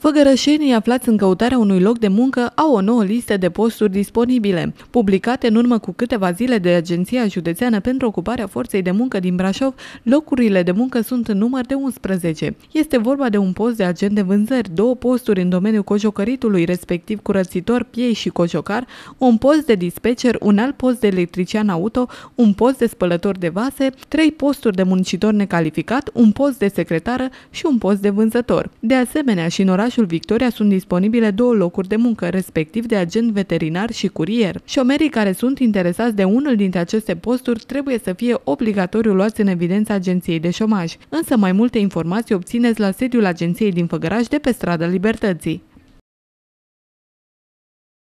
Făgărășenii aflați în căutarea unui loc de muncă au o nouă listă de posturi disponibile. Publicate în urmă cu câteva zile de Agenția Județeană pentru Ocuparea Forței de Muncă din Brașov, locurile de muncă sunt în număr de 11. Este vorba de un post de agent de vânzări, 2 posturi în domeniul coșocăritului, respectiv curățitor, piei și coșocar, un post de dispatcher, un alt post de electrician auto, un post de spălător de vase, 3 posturi de muncitor necalificat, un post de secretară și un post de vânzător. De asemenea, și în orașul Victoria sunt disponibile 2 locuri de muncă, respectiv de agent veterinar și curier. Șomerii care sunt interesați de unul dintre aceste posturi trebuie să fie obligatoriu luați în evidența Agenției de Șomaj. Însă mai multe informații obțineți la sediul agenției din Făgăraș de pe strada Libertății.